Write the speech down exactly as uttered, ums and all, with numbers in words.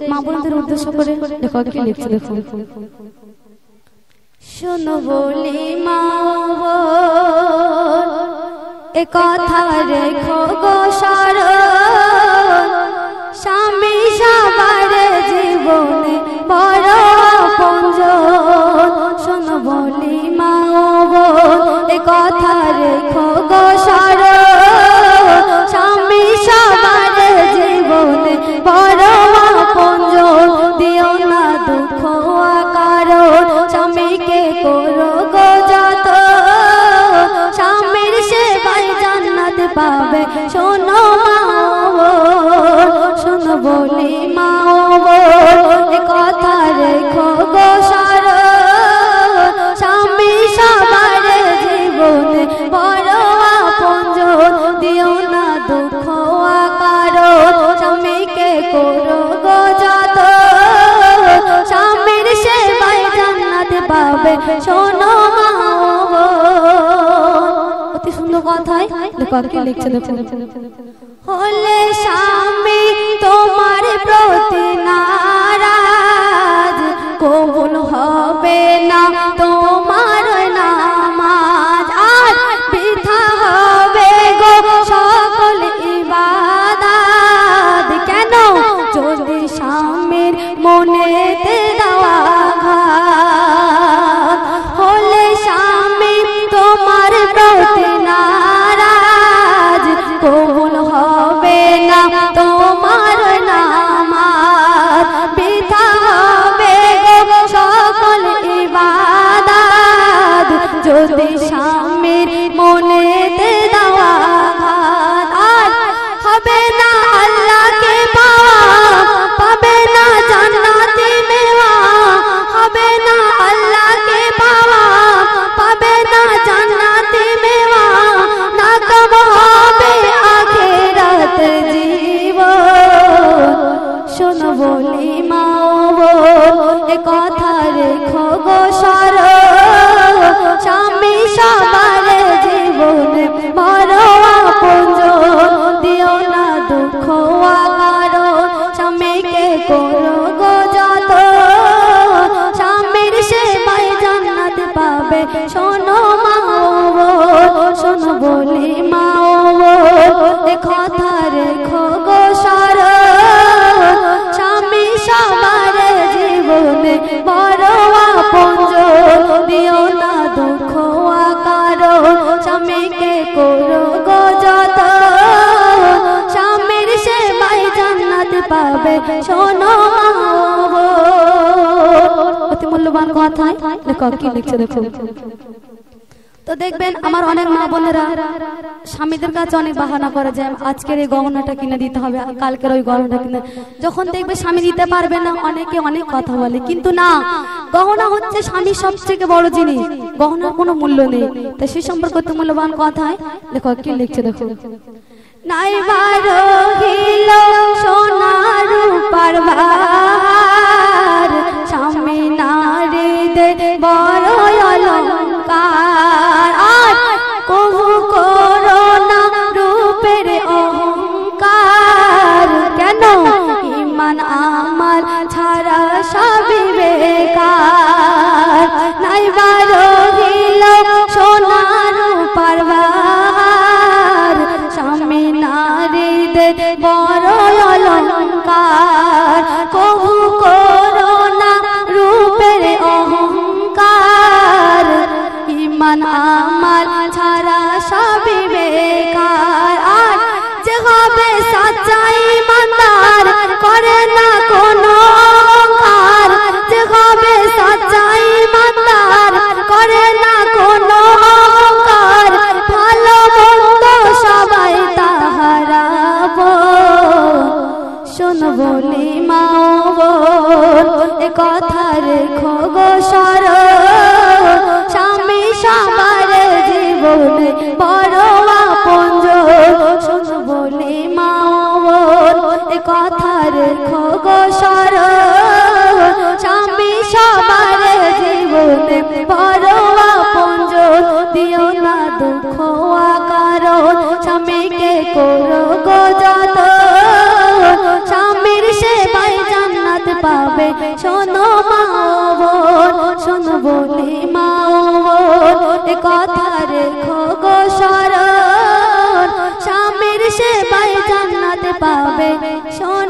মা বোনদের উদ্দেশ্য করে লেখক কি লিখছে দেখুন। শোনো বলি মা বোন এ কথা রেখো গো স্মরণ, স্বামী সবার জীবনে বড় আপনজন। শোনো বলি মা বোন এ কথা রেখো গো স্মরণ, স্বামী সবার জীবনে বড় আপনজন। দিও না দুঃখ কারণ, স্বামীকে করো গো যতন, স্বামীর সেবায় জান্নাত পাবে। শোনো মা বোন, শোনো বলি মা বোন এ কথা রেখো গো স্মরণ, স্বামী সবার জীবনে বড় আপনজন। দিও না দুঃখ কারণ, স্বামীকে করো গো যতন, স্বামীর সেবায় জান্নাত পাবে। শোনো মা বোন। অতি সুন্দর কথায় লেখক কি লিখছে দেখুন। হলে স্বামী তোমার প্রতি নারাজ, কবুল হবে না তোমার নামাজ, আর বৃথা হবে গো সকল ইবাদত। কেন? যদি স্বামীর মনেতে দেওয়া ঘাত। হলে স্বামী তোমার প্রতি নারাজ, কবুল হবে না তোমার নামাজ, বৃথা হবে গো সকল ইবাদত। যদি স্বামীর মনেতে দেওয়া ঘাত। আর হবে না আল্লাহকে পাওয়া, পাবে না জান্নাতে মেওয়া। হবে না আল্লাহকে পাওয়া, পাবে না জান্নাতে মেওয়া। নাকাম হবে আখিরাত জীবন। শোনো বলি মা বোন এ কথা রেখো গো স্মরণ, স্বামী সবার জীবনে বড় আপনজন। দিও না দুঃখ কারণ, স্বামীকে করো গো যতন, স্বামীর সেবায় জান্নাত পাবে। শোনো মা বোন, শোনো বলি মা বোন এ কথা রেখো গো স্মরণ, স্বামী সবার জীবনে বড় আপনজন। দিও না দুঃখ কারণ, স্বামীকে করো গো যতন, স্বামীর সেবায় জান্নাত পাবে। শোনো মা বোন। অতি মূল্যবান কথায় লেখক কি লিখছে দেখুন। তো দেখবেন আমার অনেক মা বোনেরা স্বামীদের কাছে অনেক বাহানা করে যে আজকের এই গহনাটা কিনে দিতে হবে, কালকের ওই গহনাটা কিনে। যখন দেখবে স্বামী দিতে পারবে না, অনেকে অনেক কথা বলে, কিন্তু না, গহনা হচ্ছে স্বামীর সবথেকে বড় জিনিস, গহনার কোনো মূল্য নেই। তাই সেই সম্পর্কে অতি মূল্যবান কথায় লেখক কি লিখছে দেখুন। নাইবার রহিল সোনা রূপার ভার, স্বামী নারীদের বড় অলংকার। আর কবু করো না রূপের অহংকার। কেন? ঈমান আমাল ছাড়া সবই বেকার। নাইবার রহিল সোনা রূপার ভার, স্বামী নারীদের বড় অলংকার। কবু করো না রূপের অহংকার। ঈমান আমাল ছাড়া সবই বেকার। আর যে হবে সাচ্চা ঈমানদার, করে না কোনো অহংকার। যে হবে সাচ্চা ঈমানদার, করে না কোনো অহংকার। ভালো মন্দ সবাই তাহারা বোন। শোনো বলি মা বোন এ কথা রেখো গো স্মরণ, স্বামী সবার জীবনে বড় আপনজন। শোনো বলি মা বোন এ কথা রেখো গো স্মরণ, স্বামী সবার জীবনে বড় আপনজন। দিও না দুঃখ কারণ, স্বামীকে করো গো যতন, স্বামীর সেবায় জান্নাত পাবে শোনো মা ও বোন শোনো বলি মা ও বোন এ কথা রেখো গো স্মরণ স্বামীর সেবায় জান্নাত পাবে শোনো